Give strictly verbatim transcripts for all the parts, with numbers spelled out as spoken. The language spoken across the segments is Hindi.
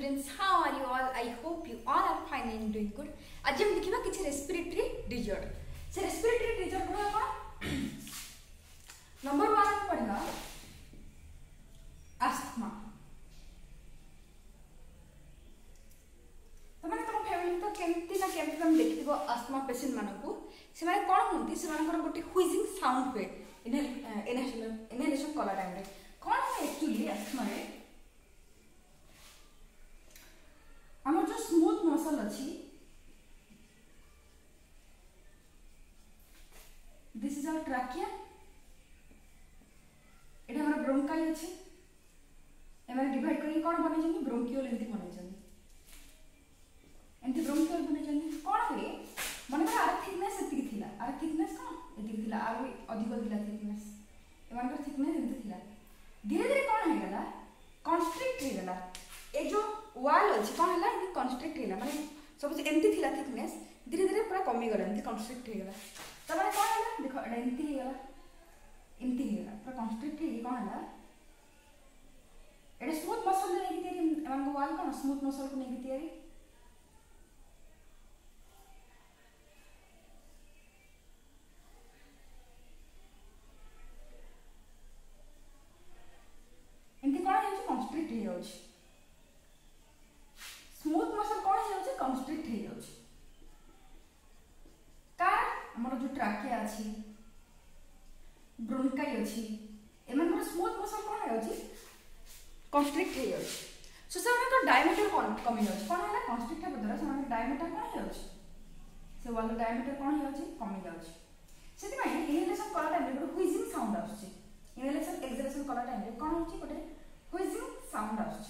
students, how are you all? I hope you all are fine and doing good. आज हम देखिबा किछ रेस्पिरेटरी डिजॉर्डर. से रेस्पिरेटरी डिजॉर्डर है कोन? नंबर वन में पढ़ना अस्थमा. तो माने तुम फैमिली तो केमती ना केमती तुम देखिबो अस्थमा पेशेंट मानको से माने कोन होंती से मानकर गोटे व्हिजिंग साउंड हुए इनहेलेशन इनहेलेशन कला टाइम रे. कोन है एक्चुअली अस्थमा रे हमर जो स्मूथ मसल अछि दिस इज आवर ट्रैकिया. एटा हमर ब्रोंकाई अछि. एमे डिवाइड करी कोन बनै जनी ब्रोंकियोल एंती बनै जनी एंती ब्रोंकियोल बनै जनी कोन हे मने आर थिकनेस एति थिला. आर थिकनेस कोन एति थिला आर अधिक थिला थिकनेस एमान का थिकनेस एति थिला. धीरे धीरे कोन हे गला कन्स्ट्रिक्ट हे गला. ए जो वॉल अछि कोन हला एति कन्स्ट्रिक्ट हेला माने सब एंती थिला थिकनेस धीरे धीरे पूरा कमी गला एंती कन्स्ट्रिक्ट हे गला. त माने कोन हला देखो एटा एंती हे गला एंती हे गला पूरा कन्स्ट्रिक्ट हे कोन हला एटा स्मूथ मसल ले कि तेरी एमान को वॉल कोन स्मूथ मसल को नेकी तयारी एंती कोन हे कन्स्ट्रिक्ट हे जाउछ. स्मूथ मसल कोन हे जाउछ कन्स्ट्रिक्ट हे जाउछ. का हमर जो ट्रैकिया अछि ब्रोंकाई अछि एमन को स्मूथ मसल कोन हे जाउछ कन्स्ट्रिक्ट हे जाउछ. सो से हमर डायमीटर कोन कमी जाउछ कोन हला कन्स्ट्रिक्ट हे बदला से हमर डायमीटर कोन हे जाउछ से वाला डायमीटर कोन हे जाउछ कमी जाउछ. सेति माने इनहेलेशन कला टाइम रे व्हिजिंग साउंड आछी. इनहेलेशन एक्सहेलेशन कला टाइम रे कोन होची गोटे व्हिजिंग साउंड आछी.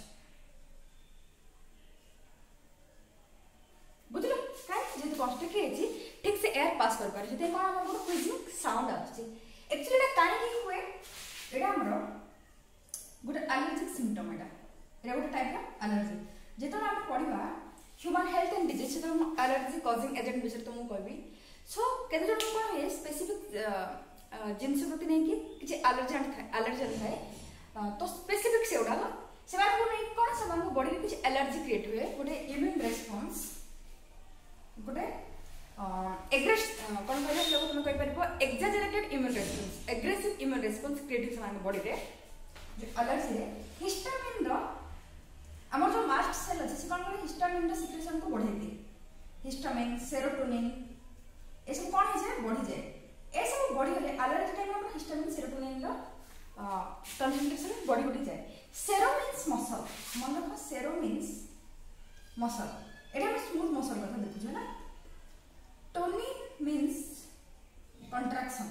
बुझलो काई जे तो कन्स्ट्रिक्ट हेची ठीक से एयर पास कर पारे जते कोन हमर गोटे व्हिजिंग साउंड आछी. एक्चुअली एटा काई की हुए एटा हमर गोटे एलर्जिक सिम्पटम एटा एटा गोटे टाइप ऑफ एलर्जी. जेतो हम पढिबा ह्यूमन हेल्थ एंड डिजीज तो हम एलर्जी कॉजिंग एजेंट विषय तो मु कहबी. सो केते जण कोन हे स्पेसिफिक जिंस प्रति नै कि किछ एलर्जी थाए एलर्जी थाए तो स्पेसिफिक से उडा से माने को नै कोन से माने बॉडी रे किछ एलर्जी क्रिएट हुए गोटे इम्यून रेस्पॉन्स गोटे एग्रेस कोन कहले लोग तुम कहि परबो exaggerated immune response aggressive immune response create से माने बॉडी रे जो एलर्जी रे हिस्टामिन रो हमर जो मास्ट सेल अछि से कोन करे हिस्टामिन रो सिक्रेशन को बढ़ाई दे. हिस्टामिन सेरोटोनिन ए सब कोन हे जाय बढ़ी जाय. ए सब बढ़ी गले एलर्जी टाइम में हिस्टामिन सेरोटोनिन रो कंसंट्रेशन बढ़ी बढ़ी जाय. सेरो मींस मसल मन रखो सेरो मींस मसल एटा हम स्मूथ मसल कथा देखु ना. टोनिन मींस कंट्रैक्शन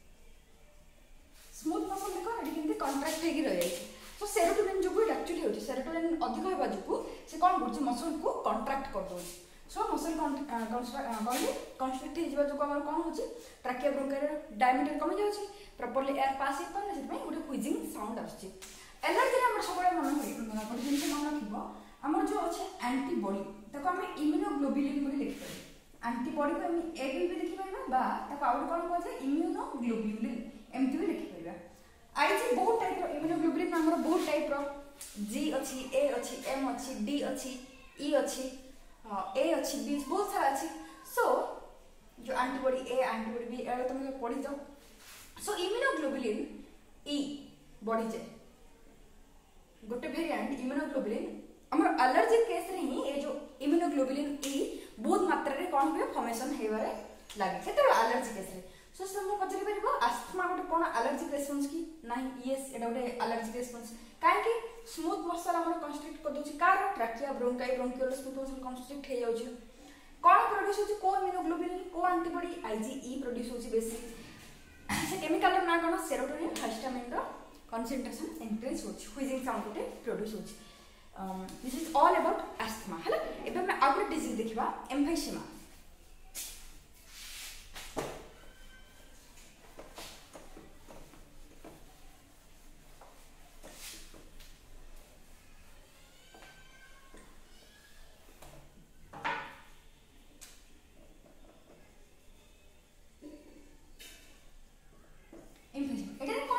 स्मूथ मसल देखो एटी किंती कंट्रैक्ट हेगी रहे. तो सेरोटोनिन जो एक्चुअली होची सेरोटोनिन अधिक होबा जो से कोन करछ मसल को कंट्रैक्ट कर दो. सो मसल कंस्ट्रिक्ट हो जो हमर कोन होची ट्रैकिया ब्रोंकाई डायमीटर कमी जाउची प्रॉपर्ली एयर पास हे पन से में गोटे व्हिजिंग साउंड आछी. एलर्जी हमर सबले मन होई कोन जिंस मन रखिबो हमर जो अछि एंटीबॉडी ताको हम इम्यूनोग्लोबुलिन बोली लिखि पाबो. एंटीबॉडी को हम ए भी लिखि पाबा बा ताको आउट कोन कहै छै इम्यूनोग्लोबुलिन एमटी भी लिखि पाबा. आईजी बहुत टाइप रो इम्यूनोग्लोबुलिन हमर बहुत टाइप रो जी अछि ए अछि एम अछि डी अछि ई अछि ए अच्छी बी बहुत सारा अच्छी. सो जो एंटीबॉडी ए एंटीबॉडी बी ए तुम पढ़ी जाओ. सो इम्यूनोग्लोबुलिन ई बढ़ी जाए गोटे वेरिएंट इम्यूनोग्लोबुलिन हमर एलर्जी केस रे ही ए जो इम्यूनोग्लोबुलिन ई बहुत मात्रा रे कोन हुए फॉर्मेशन हेबारे लागे केते एलर्जी केस रे. सो हम पचरि परबो अस्थमा गोटे कोन एलर्जिक रेस्पॉन्स की नाही यस एटा गोटे एलर्जिक रेस्पॉन्स काहे कि स्मूथ मसल हमर कंस्ट्रिक्ट कर दोची कार trachea bronchi bronchiole smooth muscle constrict हे जाउची. कोन प्रोड्यूस होची को इम्यूनोग्लोबुलिन को एंटीबॉडी आईजीई प्रोड्यूस होची बेसी से केमिकल ना कोन सेरोटोनिन हिस्टामिन रो कंसंट्रेशन इंक्रीज होची व्हिजिंग साउंड गोटे प्रोड्यूस होची. This is all about asthma. हला एबे हम आउट डिजीज देखिबा emphysema.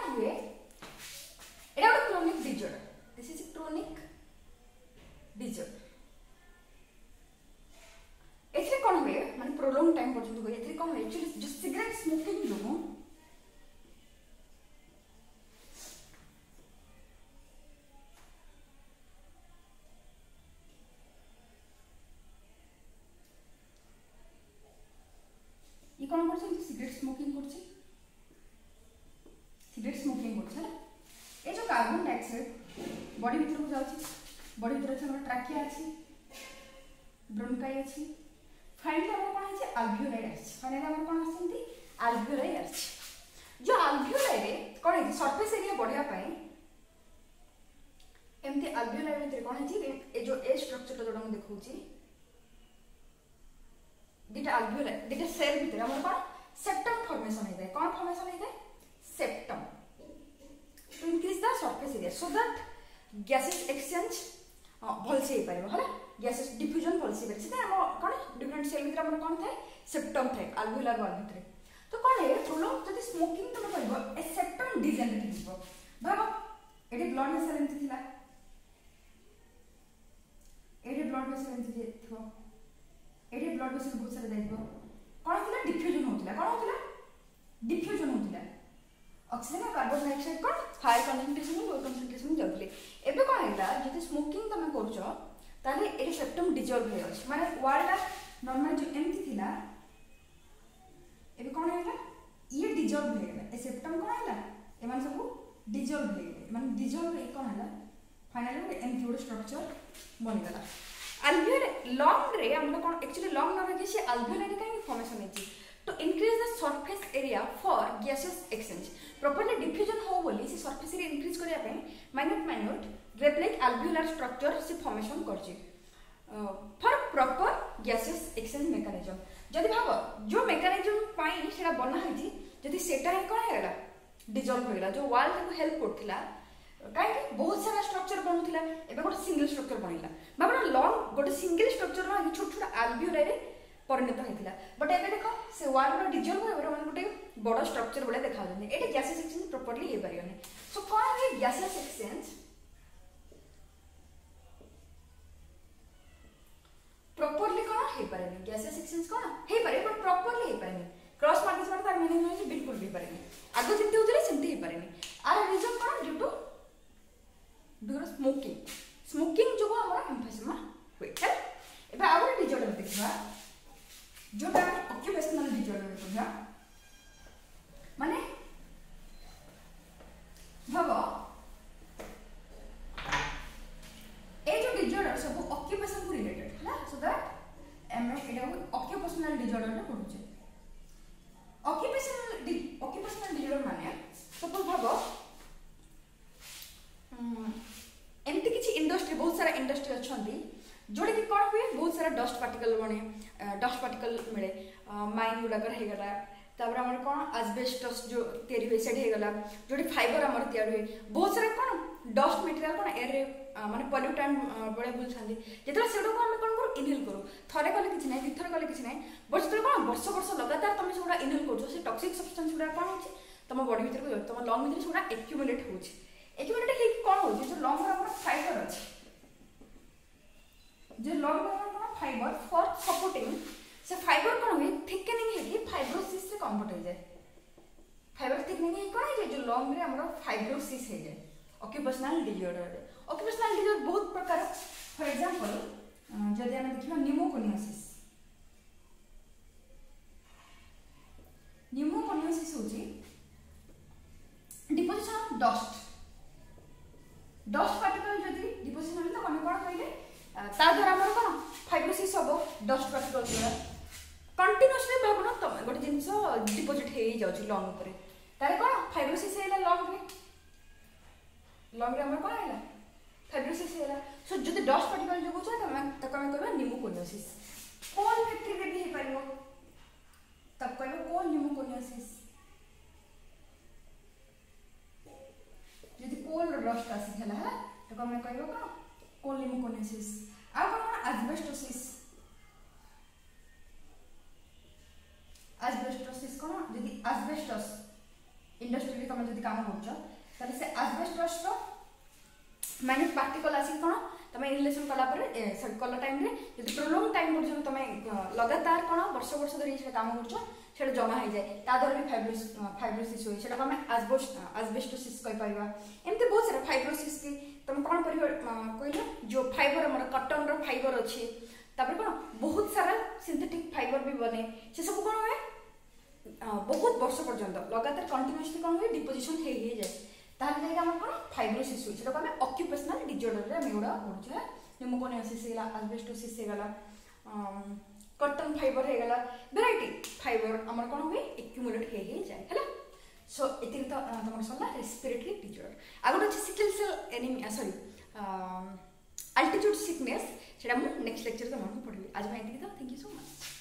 Disorder. This is a chronic disorder. Cigarette smoking करछला ए जो कार्बन डाइऑक्साइड बॉडी भीतर को जाउची बॉडी भीतर से हमर ट्रैकिया अछि ब्रोंकाई अछि फाइनली हमर कोन अछि अल्वियोलाई अछि फाइनली हमर कोन आछंती अल्वियोलाई अछि जो अल्वियोलाई रे कोन अछि सरफेस एरिया बढ़िया पाए एमती अल्वियोलाई भीतर कोन अछि ए जो ए स्ट्रक्चर जोडा हम देखौची दिटा अल्वियोलाई दिटा सेल भीतर हमर कोन सेप्टम फॉर्मेशन है जाए कौन फॉर्मेशन है जाए septum to increase the surface area so that gases exchange भल से पाइबो हला गैसेस डिफ्यूजन भल से बेछि त हम कोन डिफरेंट सेल भीतर हमर कोन थाए सेप्टम थाए अल्वियोलार वाल भीतर तो कोन है प्रोलॉन्ग जदि स्मोकिंग तमे करबो ए सेप्टम डिजेनरेट हिबो भाबो एडी ब्लड वेसल एंति थिला एडी ब्लड वेसल एंति थिबो एडी ब्लड वेसल बहुत सारा जाइबो कोन थिला डिफ्यूजन होतिला कोन होतिला डिफ्यूजन होतिला ऑक्सीजन और कार्बन डाइऑक्साइड कोन हाई कंसंट्रेशन लो कंसंट्रेशन जाउतले एबे कोन हैला जदि स्मोकिंग तमे करछो ताले एडी सेप्टम डिजॉल्व हे अछि माने वालटा नॉर्मल जो एमती थिला एबे कोन हैला ये डिजॉल्व हे गेला ए सेप्टम कोन हैला ए माने सब डिजॉल्व हे गेला माने डिजॉल्व हे कोन हैला फाइनली एमती गोटे स्ट्रक्चर बनि गेला अल्वियोलाई लॉन्ग रे हम कोन एक्चुअली लॉन्ग न रखि से अल्वियोलाई काई फॉर्मेशन है to increase the surface area for gases exchange properly diffusion हो बोली से सरफेस एरिया इंक्रीज करिया पे minute minute grape like alveolar structure से फॉर्मेशन करछि for proper gases exchange mechanism जदि भाबो जो मेकानिज्म पाई सेटा बना है जदि सेटा ही कोन हेला डिसॉल्व होइला जो वॉल को हेल्प करथिला काहे बहुत सारा स्ट्रक्चर बनउथिला एबे गोटे सिंगल स्ट्रक्चर बनिला बाबा लॉन्ग गोटे सिंगल स्ट्रक्चर ना छोट छोट अल्वियोलाई रे परिणत होइतिला बट एबे देखो से वॉल रो डिसॉल्व होइबो माने गोटे बड़ स्ट्रक्चर बोले देखा जने एटा गैसेस एक्सचेंज प्रॉपर्ली हे परियोने सो कोन है गैसेस एक्सचेंज प्रॉपर्ली कोन हे परियोने गैसेस एक्सचेंज कोन हे पारे बट प्रॉपर्ली हे परियोने क्रॉस मार्किंग माने तार मीनिंग होय बिल्कुल भी परियोने आगो जिते होतले सेंती हे परियोने आर रीजन कोन due to due to smoking smoking जो हमरा एम्फेसिमा होय है एबे आउर डिजॉर्डर देखबा जो का ऑक्यूपेशनल डिजॉर्डर कहबा माने भाबो ए जो डिजॉर्डर सब ऑक्यूपेशन को रिलेटेड है सो दैट एम एटा ऑक्यूपेशनल डिजॉर्डर ने पढुचे ऑक्यूपेशनल ऑक्यूपेशनल डिजॉर्डर माने सपोज भाबो एमती किसी इंडस्ट्री बहुत सारा इंडस्ट्री अच्छी जोड़े कि कौन हुए बहुत सारा डस्ट पार्टिकल बने डस्ट पार्टिकल मिले माइन गुड़ाक होगला तापर आम कौन एस्बेस्टस जो तैयारी हुए से होगला जोटी फाइबर आम तैयार हुए बहुत सारा कौन डस्ट मटेरियल कौन एयर माने पॉल्यूटेंट बड़े बुलछांदी जेतला सेडो को हम कौन करू इनहेल करू थरे कले किछि नै दिथर कले किछि नै बट जेतला कौन वर्ष वर्ष लगातार तुम सेडा इनहेल करछो से टॉक्सिक सब्सटेंस गुडा कौन होछि तुम बॉडी भीतर को तुम लंग भीतर सेडा एक्युमुलेट होछि एक्युमुलेट हे कौन होछि जो लंग रा हमर फाइबर अछि जो लंग रा हमर फाइबर फॉर सपोर्टिंग से फाइबर कौन हुए थिकनिंग है कि फाइब्रोसिस से कन्वर्ट हो जाए फाइबर थिकनिंग है कौन है जो लंग रे हमर फाइब्रोसिस है जाए ऑक्यूपेशनल डिसऑर्डर ऑक्यूपेशनल डिसऑर्डर बहुत प्रकार फॉर एग्जांपल जदि हम देखिबा निमोकोनियोसिस निमोकोनियोसिस होची deposition of dust dust particle जदि डिपोजिशन होले तो कोन कोन कहले ता द्वारा हमर कोन फाइब्रोसिस होबो डस्ट पार्टिकल द्वारा कंटीन्यूअसली भाबना तम गोटे जिंस डिपोजिट हे जाउची लंग ऊपर तारे कोन फाइब्रोसिस हेला लंग रे लंग रे हमर कोन हेला फाइब्रोसिस हेला सो जदि डस्ट पार्टिकल जो होछ त त कमे कहबा निमोकोनियोसिस कोन फैक्टरी रे भी हे परिबो तब कहबो कोन निमोकोनियोसिस जदि कोल रस्ट आसी हेला है तो कमे कहबो कोन कोल निमोकोनियोसिस आ कोन एस्बेस्टोसिस एस्बेस्टोसिस कोन जदि एस्बेस्टस इंडस्ट्री रे तुम जदि काम करछ तले से एस्बेस्टस रो माने पार्टिकल आसी कोन तुम इनहेलेशन कला पर सब कला टाइम रे जदि प्रोलॉन्ग टाइम पर्यंत तुम लगातार कोन वर्ष वर्ष धरि से काम करछ सेटा जमा हो जाए ता द्वारा भी फाइब्रोस फाइब्रोसिस होई सेटा हम एस्बेस्ट एस्बेस्टोसिस कहि पाइबा एमते बहुत सारा फाइब्रोसिस की तुम कोन परिबो कहलो जो फाइबर हमर कॉटन रो फाइबर अछि तापर कोन बहुत सारा सिंथेटिक फाइबर भी बने से सब कोन होय बहुत वर्ष पर्यंत लगातार कंटिन्यूअसली कौन हुए डिपोजिशन हो जाए ताहले जाके आम कौन फाइब्रोसिस हुए सेटा आम ऑक्यूपेशनल डिसऑर्डर आम एगुड़ा पढ़ुचे न्यूमोकोनियोसिस होगा एस्बेस्टोसिस होगा कॉटन फाइबर होगा वेराइटी फाइबर आम कौन हुए एक्यूमुलेट हो जाए है सो ये तो तुम सरला रेस्पिरेटरी डिसऑर्डर आगे अच्छे sickle cell anaemia sorry altitude sickness से नेक्स्ट लेक्चर तुमको पढ़ी आज मैं थैंक यू सो मच।